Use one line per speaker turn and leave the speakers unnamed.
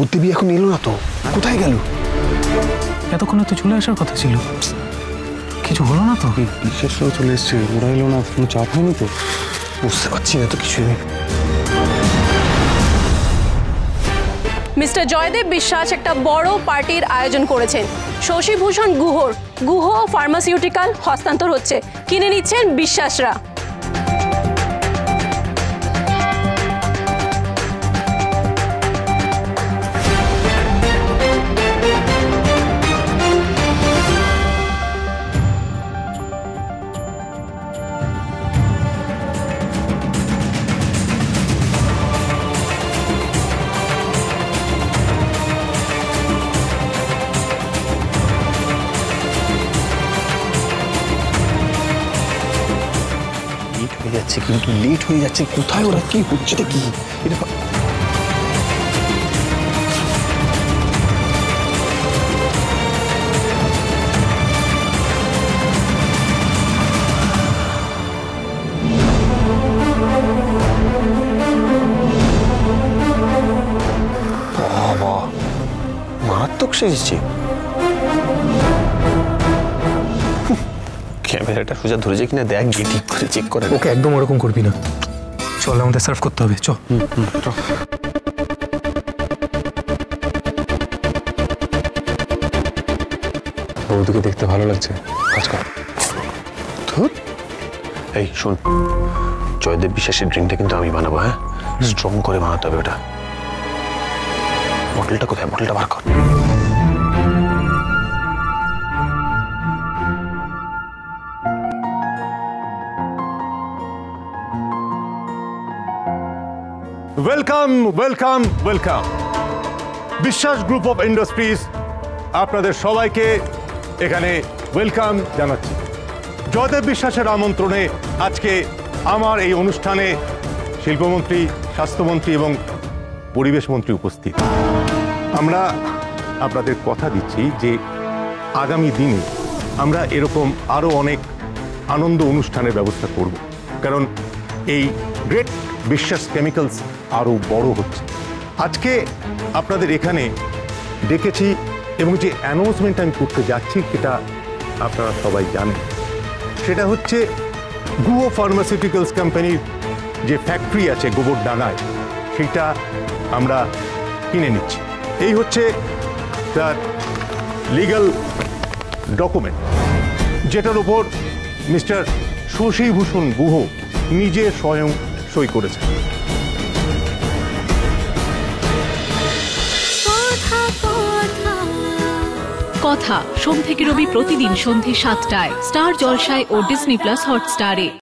বুদ্ধিবি এখন এলো না তো, কোথায় গেল?
এতক্ষণে তো চলে আসার কথা ছিল, কিছু হলো না তো?
বিশেষরাও চলে এসছে, ওরা এলো না, কোনো চাপ হয়নি তো? বুঝতে পারছি না তো কিছুই।
মিস্টার জয়দেব বিশ্বাস একটা বড় পার্টির আয়োজন করেছেন। শশীভূষণ গুহর গুহ ফার্মাসিউটিক্যাল হস্তান্তর হচ্ছে, কিনে নিচ্ছেন বিশ্বাসরা।
কিন্তু লেট হয়ে যাচ্ছে, কোথায় ওরা, কি হচ্ছে কি? বাবা মারাত্মক সেজেছে। ক্যামেরাটা সোজা ধরেছে কিনা দেখ, গিয়ে ঠিক করে চেক করে।
ওকে একদম ওরকম করবি না, চল আমাদের সার্ভ করতে হবে, চল।
বৌদিকে দেখতে ভালো লাগছে, কাজ কর। এই শোন, জয়দেব বিশ্বাসের ড্রিঙ্কটা কিন্তু আমি বানাবো, হ্যাঁ? স্ট্রং করে বানাতে হবে ওটা। বটলটা কোথায়? বটলটা বার কর।
Welcome welcome welcome. Biswas group of industries আপনাদের সবাইকে এখানে ওয়েলকাম জানাচ্ছি। জয়দেব বিশ্বাসের আমন্ত্রণে আজকে আমার এই অনুষ্ঠানে শিল্পমন্ত্রী, স্বাস্থ্যমন্ত্রী এবং পরিবেশ মন্ত্রী উপস্থিত। আমরা আপনাদের কথা দিচ্ছি যে আগামী দিনে আমরা এরকম আরও অনেক আনন্দ অনুষ্ঠানের ব্যবস্থা করব, কারণ এই গ্রেট বিশ্বাস কেমিক্যালস আরও বড় হচ্ছে। আজকে আপনাদের এখানে ডেকেছি এবং যে অ্যানাউন্সমেন্ট আমি করতে যাচ্ছি সেটা আপনারা সবাই জানেন। সেটা হচ্ছে গুহ ফার্মাসিউটিক্যালস কোম্পানির যে ফ্যাক্টরি আছে গোবরডাঙ্গায়, সেটা আমরা কিনে নিচ্ছি। এই হচ্ছে তার লিগ্যাল ডকুমেন্ট, যেটার উপর মিস্টার শশীভূষণ গুহ নিজে স্বয়ং সই করেছেন।
কথা সোম থেকে রবি প্রতিদিন সন্ধ্যে ৭টায় স্টার জলসায় ও ডিজনি প্লাস হটস্টারে।